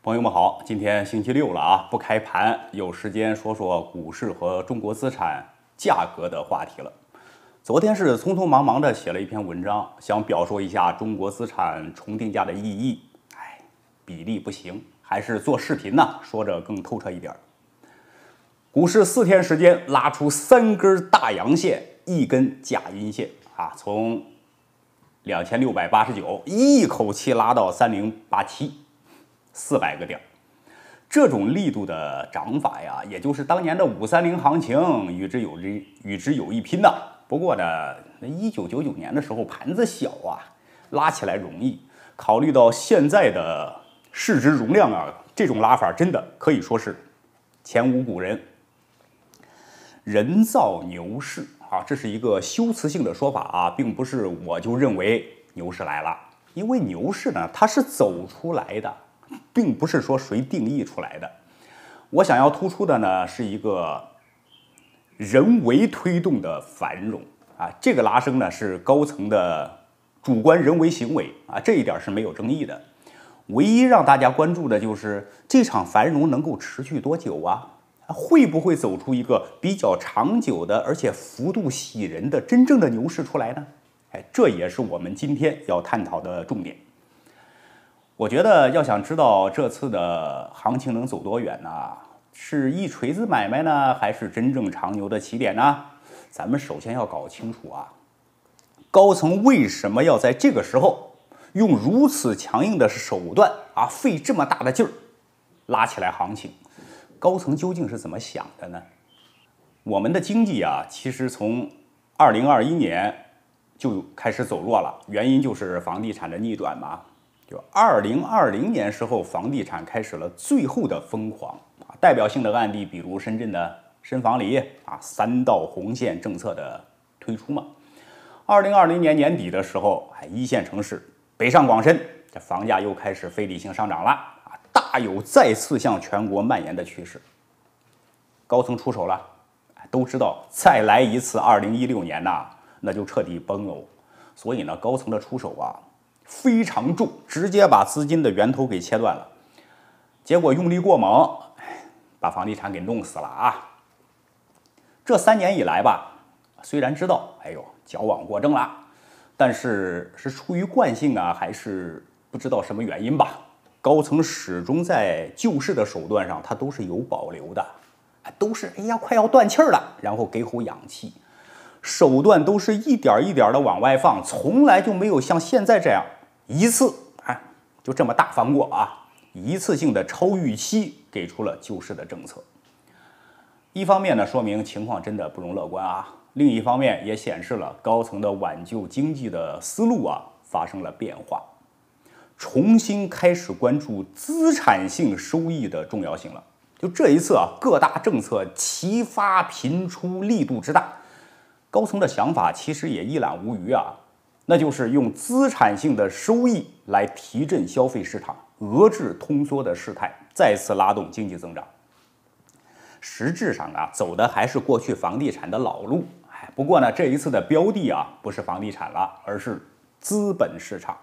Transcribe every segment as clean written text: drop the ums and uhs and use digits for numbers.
朋友们好，今天星期六了啊，不开盘，有时间说说股市和中国资产价格的话题了。昨天是匆匆忙忙的写了一篇文章，想表述一下中国资产重定价的意义。比例不行，还是做视频呢，说着更透彻一点。股市4天时间拉出3根大阳线，1根假阴线啊，从2689一口气拉到3087，400个点。这种力度的涨法呀，也就是当年的530行情与之有一拼呐。不过呢，1999年的时候盘子小啊，拉起来容易。考虑到现在的市值容量啊，这种拉法真的可以说是前无古人。人造牛市啊，这是一个修辞性的说法啊，并不是我就认为牛市来了，因为牛市呢，它是走出来的，并不是说谁定义出来的。我想要突出的呢，是一个人为推动的繁荣啊，这个拉升呢是高层的主观人为行为啊，这一点是没有争议的。唯一让大家关注的就是这场繁荣能够持续多久啊？会不会走出一个比较长久的，而且幅度喜人的真正的牛市出来呢？这也是我们今天要探讨的重点。我觉得要想知道这次的行情能走多远呢，是一锤子买卖呢，还是真正长牛的起点呢？咱们首先要搞清楚啊，高层为什么要在这个时候用如此强硬的手段啊，费这么大的劲儿拉起来行情？高层究竟是怎么想的呢？我们的经济啊，其实从2021年就开始走弱了，原因就是房地产的逆转嘛。就2020年时候，房地产开始了最后的疯狂啊，代表性的案例，比如深圳的深房里啊，3道红线政策的推出嘛。2020年年底的时候，一线城市北上广深，这房价又开始非理性上涨了啊，大有再次向全国蔓延的趋势。高层出手了，都知道再来一次2016年呐，那就彻底崩喽。所以呢，高层的出手啊非常重，直接把资金的源头给切断了。结果用力过猛，把房地产给弄死了啊！这3年以来吧，虽然知道矫枉过正了，但是出于惯性啊，还是不知道什么原因吧，高层始终在救市的手段上，它都是有保留的，都是快要断气儿了，然后给口氧气，手段都是一点一点的往外放，从来就没有像现在这样一次就这么大放过啊，一次性的超预期给出了救市的政策。一方面呢，说明情况真的不容乐观啊；另一方面也显示了高层的挽救经济的思路啊发生了变化，重新开始关注资产性收益的重要性了。就这一次啊，各大政策齐发频出，力度之大，高层的想法其实也一览无余啊，那就是用资产性的收益来提振消费市场，遏制通缩的事态，再次拉动经济增长。实质上啊，走的还是过去房地产的老路，不过呢，这一次的标的啊，不是房地产了，而是资本市场。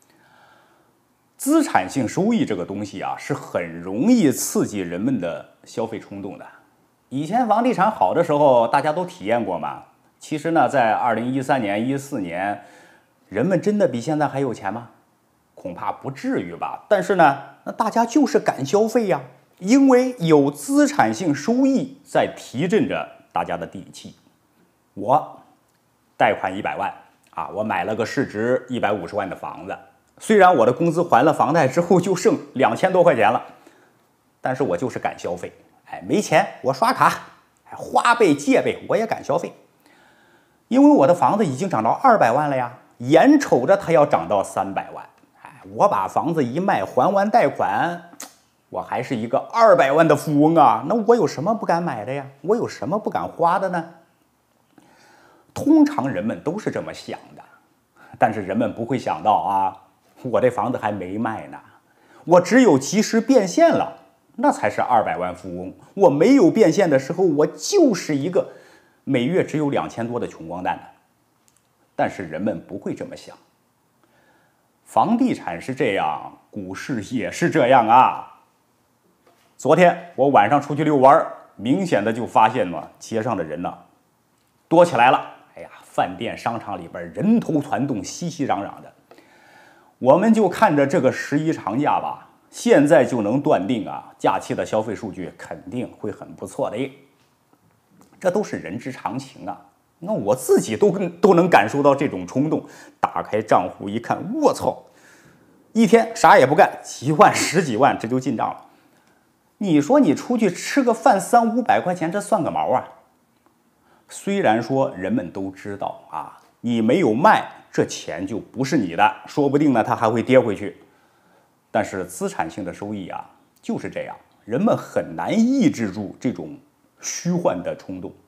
资产性收益这个东西啊，是很容易刺激人们的消费冲动的。以前房地产好的时候，大家都体验过嘛。其实呢，在2013年、14年，人们真的比现在还有钱吗？恐怕不至于吧。但是呢，那大家就是敢消费呀，因为有资产性收益在提振着大家的底气。我贷款100万啊，我买了个市值150万的房子，虽然我的工资还了房贷之后就剩2000多块钱了，但是我就是敢消费。没钱我刷卡，花呗借呗我也敢消费，因为我的房子已经涨到200万了呀，眼瞅着它要涨到300万，我把房子一卖，还完贷款，我还是一个200万的富翁啊！那我有什么不敢买的呀？我有什么不敢花的呢？通常人们都是这么想的，但是人们不会想到啊，我这房子还没卖呢，我只有及时变现了，那才是200万富翁。我没有变现的时候，我就是一个每月只有2000多的穷光蛋的。但是人们不会这么想。房地产是这样，股市也是这样啊。 昨天我晚上出去遛弯，明显的就发现嘛，街上的人呢多起来了。哎呀，饭店、商场里边人头攒动，熙熙攘攘的。我们就看着这个11长假吧，现在就能断定啊，假期的消费数据肯定会很不错的。这都是人之常情啊。那我自己都能感受到这种冲动。打开账户一看，我操，一天啥也不干，几万、十几万这就进账了。你说你出去吃个饭300、500块钱，这算个毛啊！虽然说人们都知道啊，你没有卖，这钱就不是你的，说不定呢它还会跌回去。但是资产性的收益啊，就是这样，人们很难抑制住这种虚幻的冲动。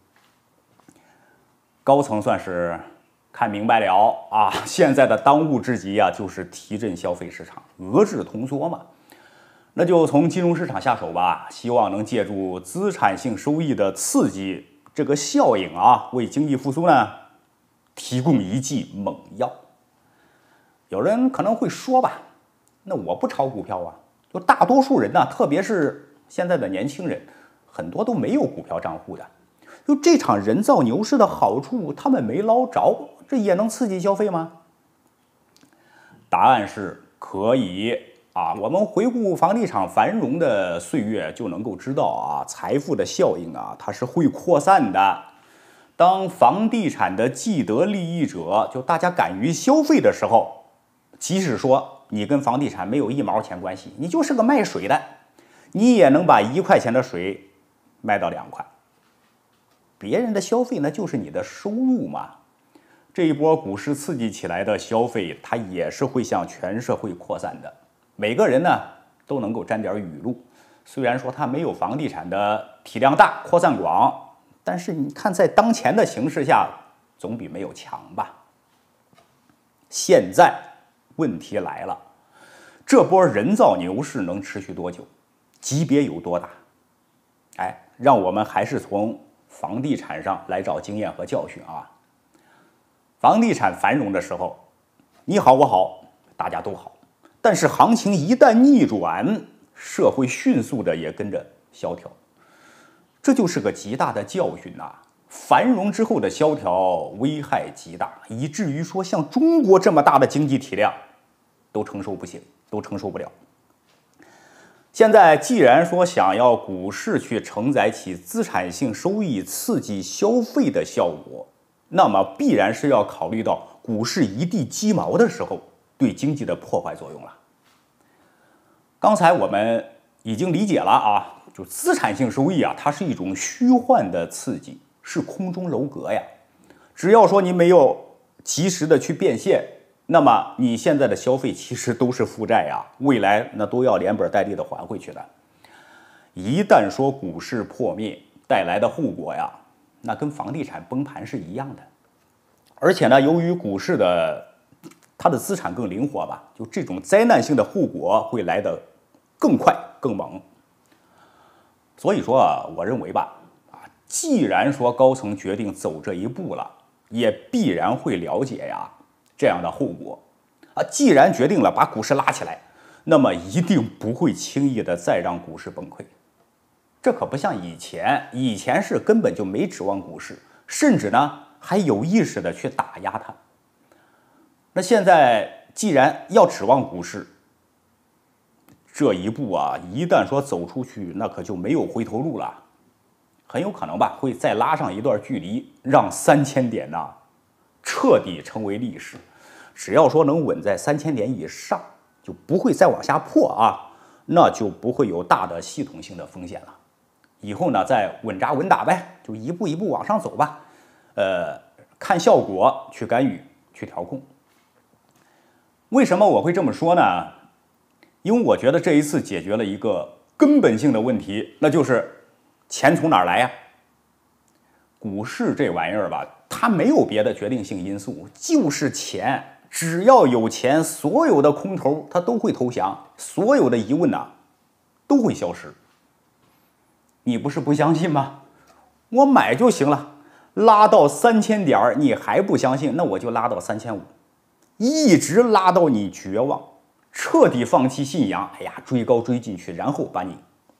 高层算是看明白了啊，现在的当务之急啊，就是提振消费市场，遏制通缩嘛。那就从金融市场下手吧，希望能借助资产性收益的刺激这个效应啊，为经济复苏呢提供一剂猛药。有人可能会说吧，那我不炒股票啊，就大多数人呢，特别是现在的年轻人，很多都没有股票账户的。就这场人造牛市的好处，他们没捞着，这也能刺激消费吗？答案是可以啊！我们回顾房地产繁荣的岁月，就能够知道啊，财富的效应啊，它是会扩散的。当房地产的既得利益者，就大家敢于消费的时候，即使说你跟房地产没有1毛钱关系，你就是个卖水的，你也能把1块钱的水卖到2块。别人的消费呢，就是你的收入嘛。这一波股市刺激起来的消费，它也是会向全社会扩散的。每个人呢都能够沾点雨露。虽然说它没有房地产的体量大、扩散广，但是你看，在当前的形势下，总比没有强吧。现在问题来了，这波人造牛市能持续多久？级别有多大？哎，让我们还是从房地产上来找经验和教训啊。房地产繁荣的时候，你好我好，大家都好。但是行情一旦逆转，社会迅速的也跟着萧条，这就是个极大的教训呐。繁荣之后的萧条危害极大，以至于说像中国这么大的经济体量都承受不起，都承受不了。现在既然说想要股市去承载起资产性收益、刺激消费的效果，那么必然是要考虑到股市一地鸡毛的时候对经济的破坏作用了。刚才我们已经理解了啊，就资产性收益啊，它是一种虚幻的刺激，是空中楼阁呀。只要说你没有及时的去变现，那么你现在的消费其实都是负债呀，未来那都要连本带利的还回去的。一旦说股市破灭带来的后果呀，那跟房地产崩盘是一样的。而且呢，由于股市的它的资产更灵活吧，就这种灾难性的后果会来得更快更猛。所以说啊，我认为吧，既然说高层决定走这一步了，也必然会了解呀这样的后果啊。既然决定了把股市拉起来，那么一定不会轻易的再让股市崩溃。这可不像以前，以前是根本就没指望股市，甚至呢还有意识的去打压它。那现在既然要指望股市，这一步啊，一旦说走出去，那可就没有回头路了。很有可能吧，会再拉上一段距离，让3000点呢彻底成为历史。只要说能稳在3000点以上，就不会再往下破啊，那就不会有大的系统性的风险了。以后呢，再稳扎稳打呗，就一步一步往上走吧。看效果去干预，去调控。为什么我会这么说呢？因为我觉得这一次解决了一个根本性的问题，那就是钱从哪儿来呀？股市这玩意儿吧，它没有别的决定性因素，就是钱。只要有钱，所有的空头它都会投降，所有的疑问呢都会消失。你不是不相信吗？我买就行了，拉到3000点你还不相信，那我就拉到3500，一直拉到你绝望，彻底放弃信仰，哎呀，追高追进去，然后把你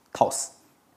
套死。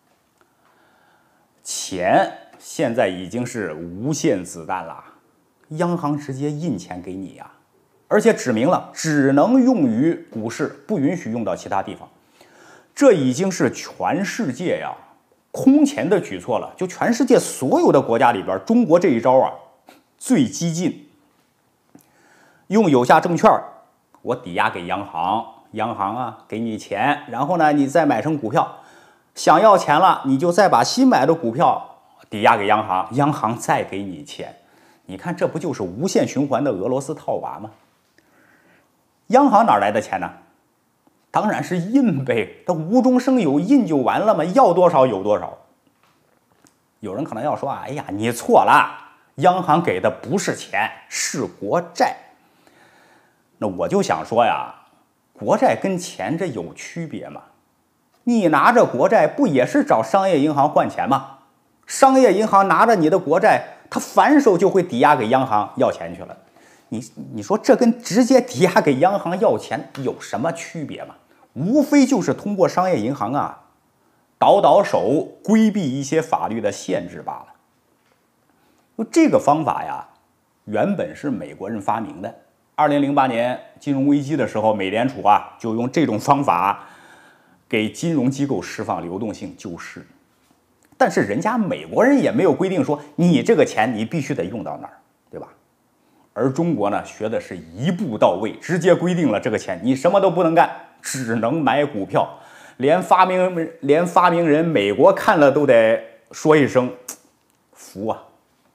钱现在已经是无限子弹了，央行直接印钱给你呀，而且指明了只能用于股市，不允许用到其他地方。这已经是全世界呀空前的举措了。就全世界所有的国家里边，中国这一招啊最激进。用有价证券，我抵押给央行，央行啊给你钱，然后呢你再买成股票，想要钱了你就再把新买的股票抵押给央行，央行再给你钱。你看这不就是无限循环的俄罗斯套娃吗？央行哪来的钱呢？当然是印呗，它无中生有，印就完了嘛，要多少有多少。有人可能要说，哎呀，你错了，央行给的不是钱，是国债。那我就想说呀，国债跟钱这有区别吗？你拿着国债不也是找商业银行换钱吗？商业银行拿着你的国债，他反手就会抵押给央行要钱去了。你说这跟直接抵押给央行要钱有什么区别吗？无非就是通过商业银行啊倒手，规避一些法律的限制罢了。这个方法呀，原本是美国人发明的。2008年金融危机的时候，美联储啊就用这种方法给金融机构释放流动性救市。但是人家美国人也没有规定说你这个钱你必须得用到哪儿，对吧？而中国呢，学的是一步到位，直接规定了这个钱你什么都不能干，只能买股票。连发明人美国看了都得说一声服啊。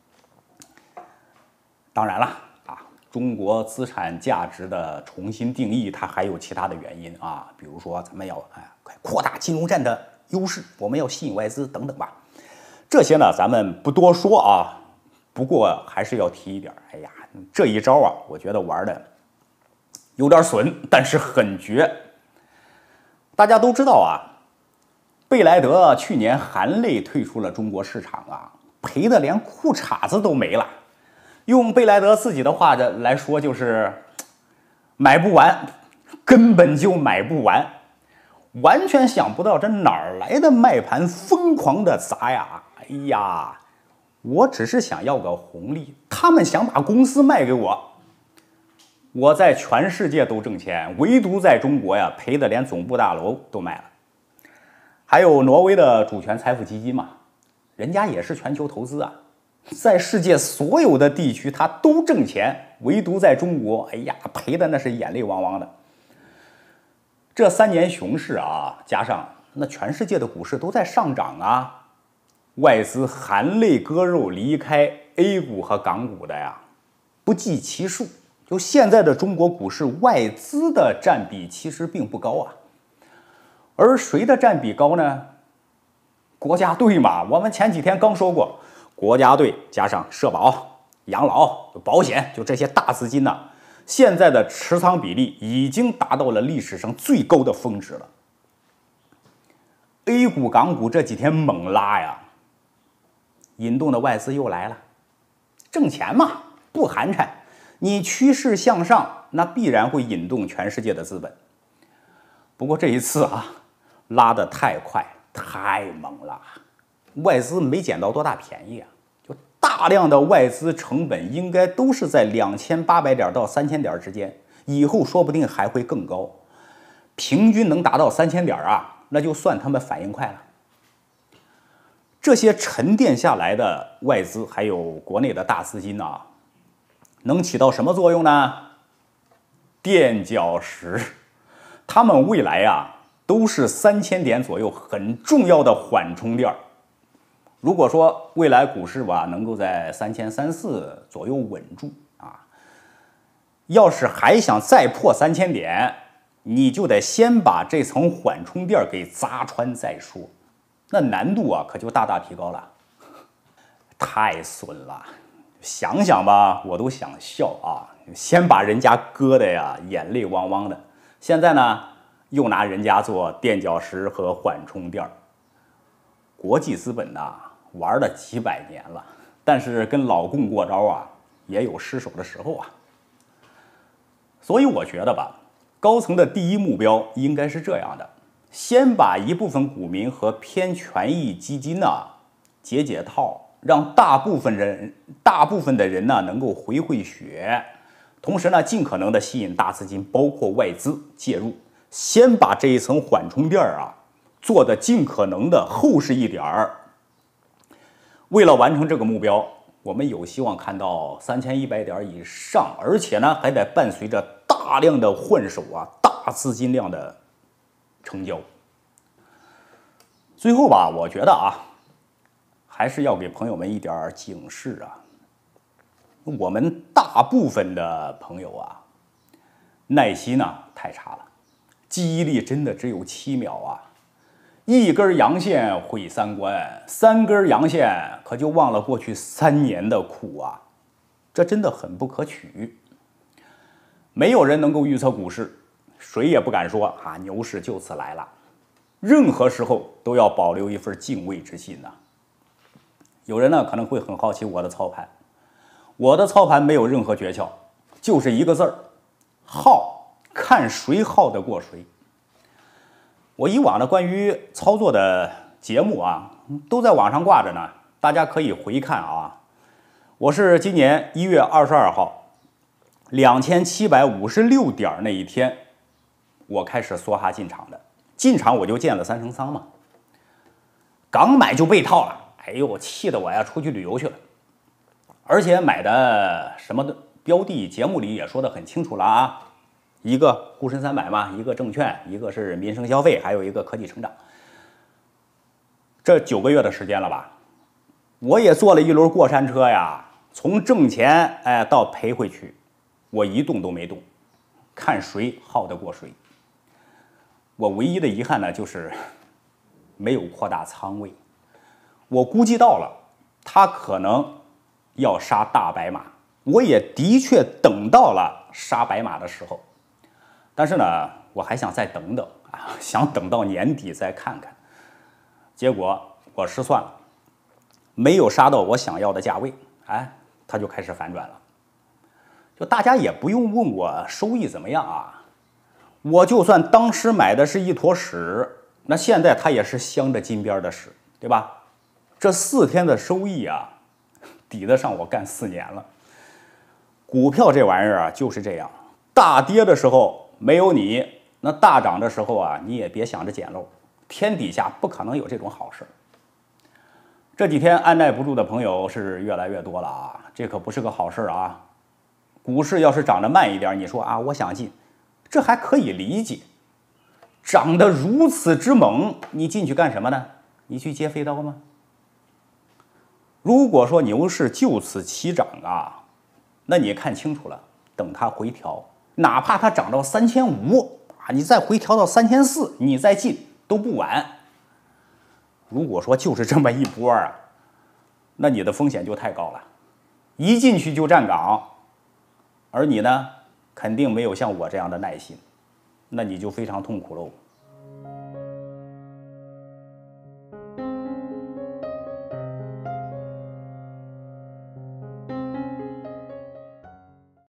当然了啊，中国资产价值的重新定义，它还有其他的原因啊，比如说咱们要扩大金融战的优势，我们要吸引外资等等吧。这些呢，咱们不多说啊。不过还是要提一点，哎呀，这一招啊，我觉得玩的有点损，但是很绝。大家都知道啊，贝莱德去年含泪退出了中国市场啊，赔的连裤衩子都没了。用贝莱德自己的话来说，就是买不完，根本就买不完。完全想不到这哪儿来的卖盘疯狂的砸呀！哎呀，我只是想要个红利，他们想把公司卖给我。我在全世界都挣钱，唯独在中国呀，赔的连总部大楼都卖了。还有挪威的主权财富基金嘛，人家也是全球投资啊，在世界所有的地区他都挣钱，唯独在中国，哎呀，赔的那是眼泪汪汪的。这3年熊市啊，加上那全世界的股市都在上涨啊，外资含泪割肉离开 A 股和港股的呀，不计其数。就现在的中国股市，外资的占比其实并不高啊。而谁的占比高呢？国家队嘛，我们前几天刚说过，国家队加上社保、养老、保险，就这些大资金呢，现在的持仓比例已经达到了历史上最高的峰值了。A 股、港股这几天猛拉呀，引动的外资又来了，挣钱嘛，不寒碜。你趋势向上，那必然会引动全世界的资本。不过这一次啊，拉得太快太猛了，外资没捡到多大便宜啊！就大量的外资成本应该都是在2800点到3000点之间，以后说不定还会更高，平均能达到3000点啊，那就算他们反应快了。这些沉淀下来的外资还有国内的大资金啊，能起到什么作用呢？垫脚石，他们未来啊都是3000点左右很重要的缓冲垫。如果说未来股市吧能够在3300-3400左右稳住啊，要是还想再破3000点，你就得先把这层缓冲垫给砸穿再说，那难度啊可就大大提高了，太损了。想想吧，我都想笑啊！先把人家割的呀眼泪汪汪的，现在呢又拿人家做垫脚石和缓冲垫。国际资本呐玩了几百年了，但是跟老共过招啊，也有失手的时候啊。所以我觉得吧，高层的第一目标应该是这样的： 先把一部分股民和偏权益基金解套，让大部分的人呢能够回血，同时呢尽可能的吸引大资金，包括外资介入，先把这一层缓冲垫做的尽可能的厚实一点儿。为了完成这个目标，我们有希望看到3100点以上，而且呢还得伴随着大量的换手大资金量的成交。最后吧，我觉得还是要给朋友们一点警示我们大部分的朋友耐心太差了，记忆力真的只有7秒一根阳线毁3观，3根阳线可就忘了过去3年的苦这真的很不可取。没有人能够预测股市，谁也不敢说牛市就此来了。任何时候都要保留一份敬畏之心有人呢可能会很好奇我的操盘，我的操盘没有任何诀窍，就是一个字儿：耗，看谁耗得过谁。我以往的关于操作的节目都在网上挂着呢，大家可以回看我是今年1月22号2756点那一天，我开始梭哈进场的，进场我就建了3成仓嘛，刚买就被套了，哎呦，气得我出去旅游去了。而且买的什么的标的，节目里也说得很清楚了一个沪深300嘛，一个证券，一个是民生消费，还有一个科技成长。这9个月的时间了吧，我也坐了一轮过山车从挣钱到赔回去，我一动都没动，看谁耗得过谁。我唯一的遗憾呢，就是没有扩大仓位。我估计到了他可能要杀大白马，我也的确等到了杀白马的时候。但是呢，我还想再等等想等到年底再看看。结果我失算了，没有杀到我想要的价位，它就开始反转了。就大家也不用问我收益怎么样我就算当时买的是一坨屎，那现在它也是镶着金边的屎，对吧？这4天的收益抵得上我干4年了。股票这玩意儿就是这样，大跌的时候没有你，那大涨的时候你也别想着捡漏，天底下不可能有这种好事。这几天按耐不住的朋友是越来越多了这可不是个好事股市要是涨得慢一点，你说我想进，这还可以理解。涨得如此之猛，你进去干什么呢？你去接飞刀吗？如果说牛市就此起涨那你看清楚了，等它回调，哪怕它涨到3500你再回调到3400，你再进都不晚。如果说就是这么一波那你的风险就太高了，一进去就站岗，而你呢肯定没有像我这样的耐心，那你就非常痛苦喽。